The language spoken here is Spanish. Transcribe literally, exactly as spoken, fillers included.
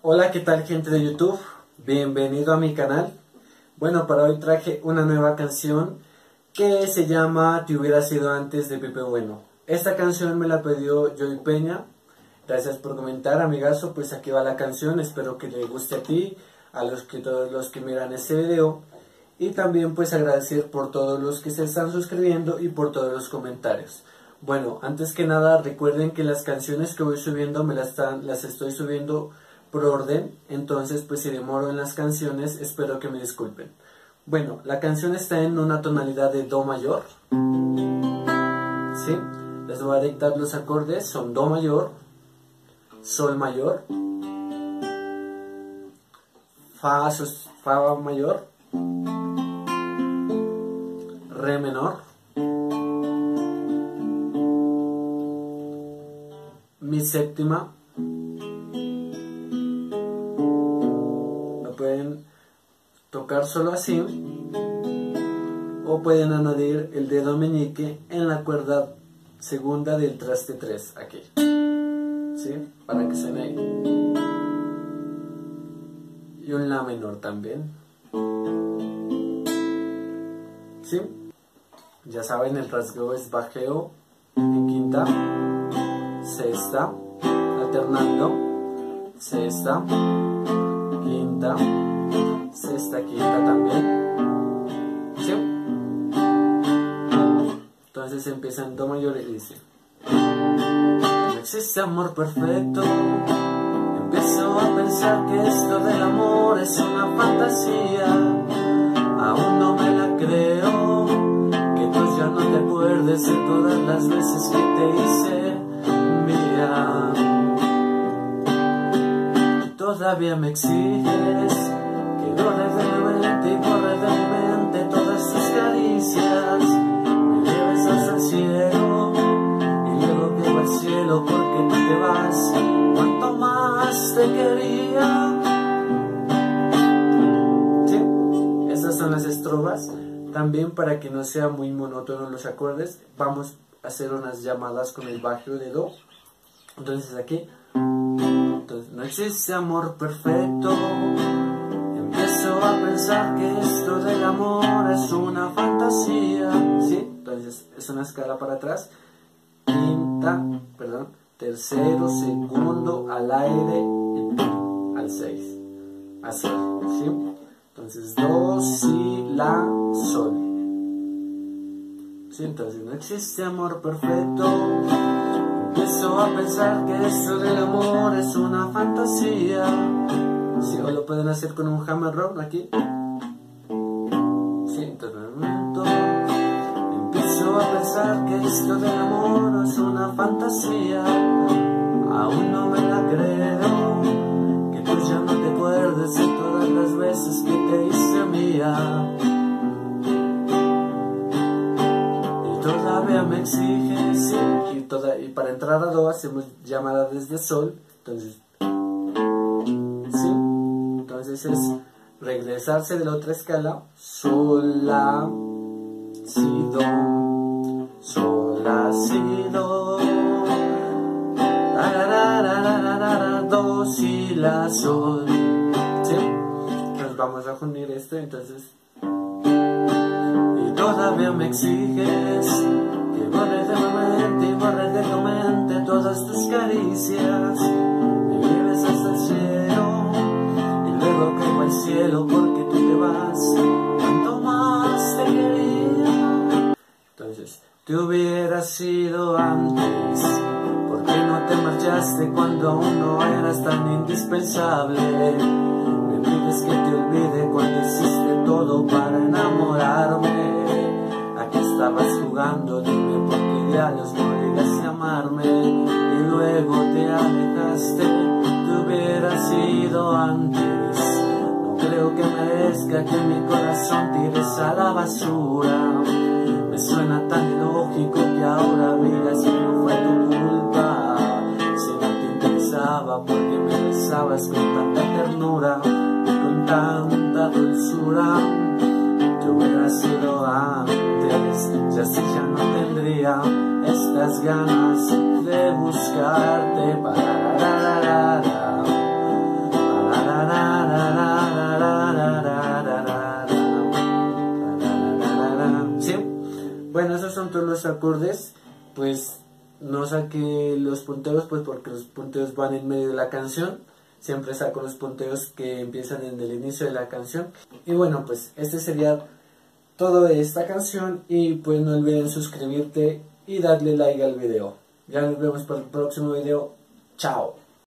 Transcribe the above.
Hola, ¿qué tal, gente de YouTube? Bienvenido a mi canal. Bueno, para hoy traje una nueva canción que se llama Te hubiera sido antes, de Pepe Bueno. Esta canción me la pidió Joy Peña. Gracias por comentar, amigazo. Pues aquí va la canción, espero que le guste a ti, a los que todos los que miran este video. Y también pues agradecer por todos los que se están suscribiendo y por todos los comentarios. Bueno, antes que nada recuerden que las canciones que voy subiendo me las, están, las estoy subiendo por orden. Entonces pues si demoro en las canciones, espero que me disculpen. Bueno, la canción está en una tonalidad de Do mayor. ¿Sí? Les voy a dictar los acordes. Son Do mayor, Sol mayor, Fa, sus, Fa mayor, Re menor, Mi séptima. Lo pueden tocar solo así, o pueden añadir el dedo meñique en la cuerda segunda del traste tres, aquí, ¿sí? Para que suene ahí. Y un La menor también, ¿sí? Ya saben, el rasgueo es bajeo en quinta, sexta, alternando, sexta, quinta, sexta, quinta también, ¿sí? Entonces empieza en Do mayor y dice: no existe amor perfecto. Empiezo a pensar que esto del amor es una fantasía. Aún no me la creo, que tú ya no te acuerdes de todas las veces que te hice mía. Todavía me exiges que borre de mi mente y borre de mi mente todas tus caricias. Me lleves hasta el cielo y luego que va al cielo porque tú te vas. Cuanto más te quería. ¿Sí? Estas son las estrofas. También, para que no sea muy monótono los acordes, vamos a hacer unas llamadas con el bajeo de Do. Entonces aquí, entonces, no existe amor perfecto. Empiezo a pensar que esto del amor es una fantasía. ¿Sí? Entonces es una escala para atrás. Quinta, perdón, tercero, segundo, al aire y al seis. Así, ¿sí? Entonces Do, Si, La, Sol. ¿Sí? Entonces no existe amor perfecto. Empiezo a pensar que eso del amor es una fantasía. ¿Sí? O lo pueden hacer con un hammer roll aquí. ¿Sí? Entonces empiezo a pensar que esto del amor es una fantasía. Aún no me la creo, que tú ya no te acuerdes de todas las veces que te hice mía. Y todavía me exiges, ¿sí? Y, toda, y para entrar a Do hacemos llamada desde Sol. Entonces, ¿sí? Entonces es regresarse de la otra escala. Sol, La, Si, Do, Sol, La, Si, Do, la, la, la, la, la, la, la, Do, Si, La, Sol. ¿Sí? Entonces vamos a unir esto. Entonces, y todavía me exiges que borre de mi mente y borre de tu mente todas tus caricias. Me lleves hasta el cielo y luego caigo al cielo porque tú te vas. Cuanto más te quería. Entonces, te hubiera sido antes. ¿Por qué no te marchaste cuando aún no eras tan indispensable? Me pides que te olvide cuando hiciste todo para enamorarme. ¿A qué estabas jugando? Dime, porque diablos no llegaste a amarme y luego te alejaste. Te hubiera sido antes. No creo que merezca que mi corazón tires a la basura. Me suena tan ilógico que ahora digas que no fue tu culpa. Si no te interesaba, porque me besabas con tanta ternura y con tanta dulzura. Te hubiera sido antes, y así ya no tendría estas ganas de buscarte. Para, bueno, esos son todos los acordes. Pues no saqué los punteos, pues porque los punteos van en medio de la canción. Siempre saco los punteos que empiezan en el inicio de la canción. Y bueno, pues este sería todo de esta canción. Y pues no olviden suscribirte y darle like al video. Ya nos vemos para el próximo video. Chao.